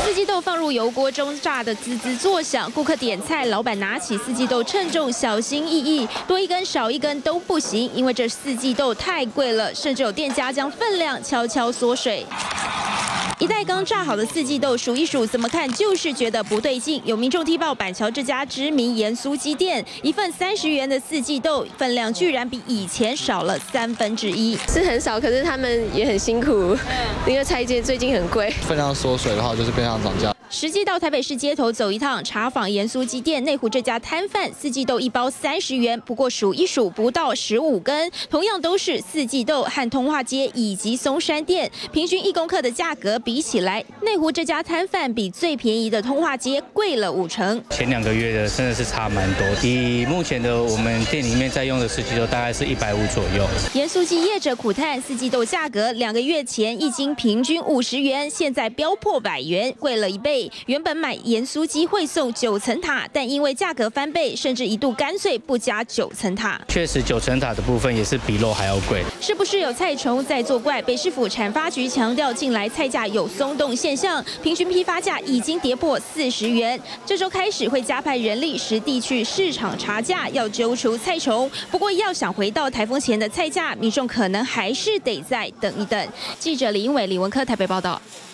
四季豆放入油锅中炸得滋滋作响，顾客点菜，老板拿起四季豆称重，小心翼翼，多一根少一根都不行，因为这四季豆太贵了，甚至有店家将分量悄悄缩水。 一袋刚炸好的四季豆，数一数，怎么看就是觉得不对劲。有民众踢爆板桥这家知名盐酥鸡店，一份30元的四季豆分量居然比以前少了1/3， 是很少，可是他们也很辛苦，因为菜价最近很贵， 分量缩水的话，就是变相涨价。 实际到台北市街头走一趟，查访盐酥鸡店内湖这家摊贩，四季豆一包30元，不过数一数不到15根，同样都是四季豆，和通化街以及松山店平均1公克的价格比起来，内湖这家摊贩比最便宜的通化街贵了50%。 前2个月的真的是差蛮多，以目前的我们店里面在用的四季豆大概是150左右。 盐酥鸡业者苦叹，四季豆价格2个月前1斤平均50元，现在飙破100元，贵了1倍。 原本买盐酥鸡会送9层塔，但因为价格翻倍，甚至一度干脆不加9层塔。 确实，9层塔的部分也是比肉还要贵。 是不是有菜虫在作怪？北市府产发局强调，近来菜价有松动现象，平均批发价已经跌破40元。这周开始会加派人力实地去市场查价，要揪出菜虫。不过，要想回到台风前的菜价，民众可能还是得再等一等。记者李英伟、李文科台北报道。